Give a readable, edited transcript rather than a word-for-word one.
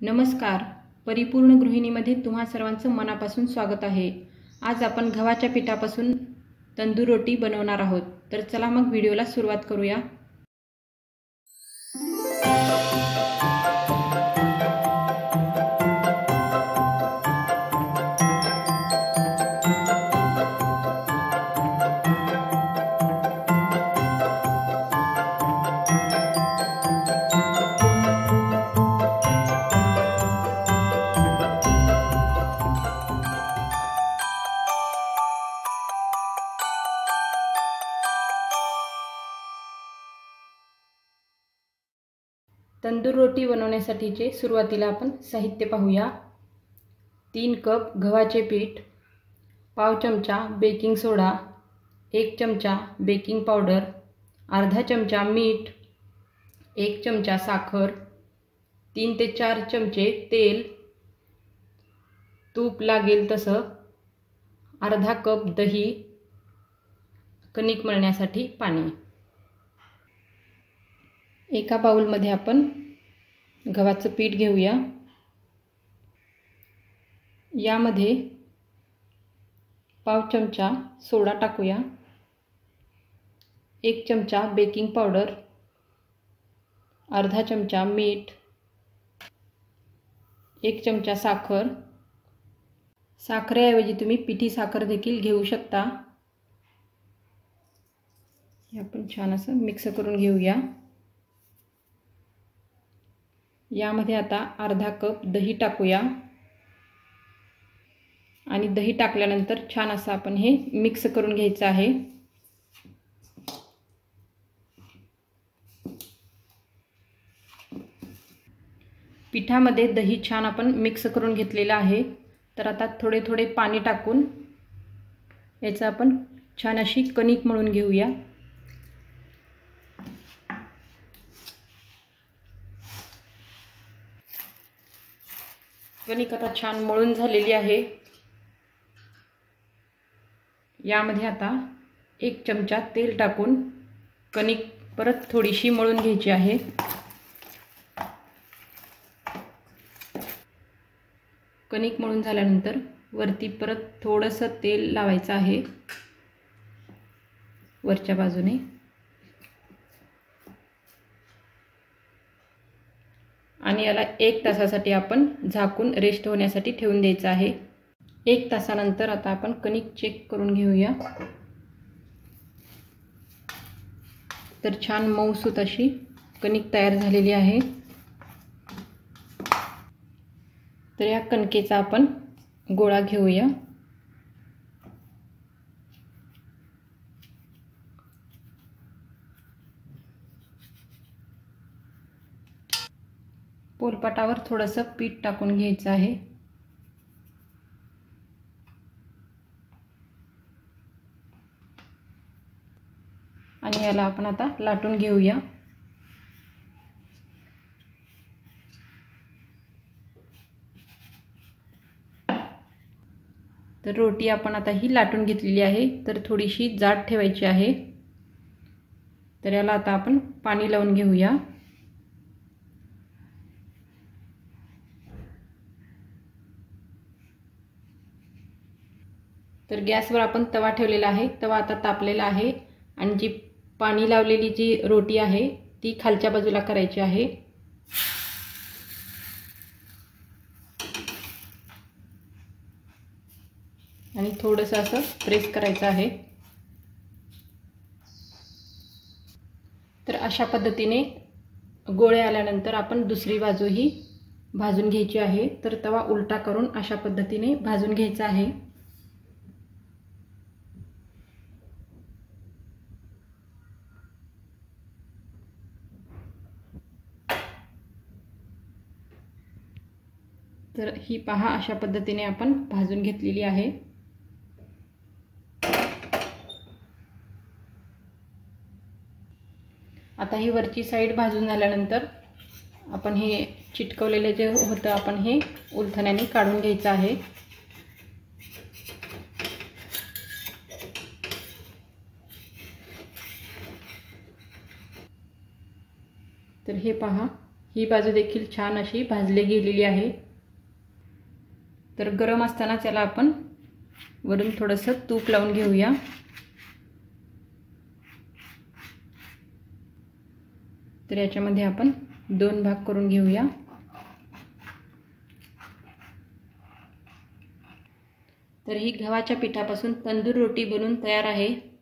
नमस्कार. परिपूर्ण गृहिणीमध्ये तुम्हा सर्वांचं मनापासून स्वागत आहे. आज आपण गव्हाच्या पिठापासून तंदूर रोटी बनवणार आहोत. तर चला मग व्हिडिओला सुरुवात करूया. तंदूर रोटी बनवण्यासाठीचे सुरुवातीला आपण साहित्य पाहूया. 3 कप गव्हाचे पीठ, पाव चमचा बेकिंग सोडा, 1 चमचा बेकिंग पावडर, अर्धा चमचा मीठ, 1 चमचा साखर, 3 ते 4 चमचे तेल, तूप लागेल तसं, अर्धा कप दही, कणिक मळण्यासाठी पाणी. एका बाउलमध्ये आपण गव्हाचं पीठ घेऊया. यामध्ये पाव चमचा सोडा टाकूया, 1 चमचा बेकिंग पावडर, अर्धा चमचा मीठ, 1 चमचा साखर. साखरेऐवजी तुम्ही पिठी साखर देखील घेऊ शकता. हे आपण छान असं मिक्स करून घेऊया. यामध्ये आता अर्धा कप दही टाकूया आणि दही टाकल्यानंतर छान असं आपण हे मिक्स करून घ्यायचं आहे. पिठामध्ये दही छान आपण मिक्स करून घेतलेलं आहे. तर आता थोडे थोडे पाणी टाकून याचं आपण छान अशी कणिक मळून घेऊया. कणिक आता छान मळून झालेली आहे. यामध्ये आता 1 चमचा तेल टाकून कणिक परत थोडीशी मळून घ्यायची आहे. कणिक मळून झाल्यानंतर वरती परत थोडंसं तेल लावायचं आहे वरच्या बाजूने. आणि याला 1 तासासाठी आपण झाकून रेस्ट होण्यासाठी ठेवून द्यायचं आहे. 1 तासानंतर आता आपण कणिक चेक करून घेऊया. तर छान मऊसूत अशी कणिक तयार झालेली आहे. तर या कणकेचा आपण गोळा घेऊया. पोलपाटावर थोडंसं पीठ टाकून घ्यायचं आहे. आणि याला आपण आता लाटून घेऊया. तर रोटी आपण आता ही लाटून घेतलेली आहे. तर थोडीशी जाड ठेवायची आहे. तर याला आता आपण पाणी लावून घेऊया. तर गॅसवर आपण तवा ठेवलेला आहे. तवा आता तापलेला आहे आणि जी पाणी लावलेली जी रोटी आहे ती खालच्या बाजूला करायची आहे. आणि थोडंसं असं प्रेस करायचं आहे. तर अशा पद्धतीने गोळे आल्यानंतर आपण दुसरी बाजूही भाजून घ्यायची आहे. तर तवा उलटा करून अशा पद्धतीने भाजून घ्यायचा आहे. तर ही पहा अशा पद्धतीने आपण भाजून घेतलेली आहे. आता ही वरची साईड भाजून झाल्यानंतर आपण हे चिटकवलेले जे होतं आपण हे उलथण्याने काढून घ्यायचं आहे. तर हे पहा ही बाजू देखील छान अशी भाजली गेलेली आहे। तर गरम असताना त्याला आपण वरून थोडंसं तूप लावून घेऊया। तर याच्यामध्ये आपण 2 भाग करून घेऊया। तर ही गव्हाच्या पिठापासून तंदूर रोटी बनून तयार आहे।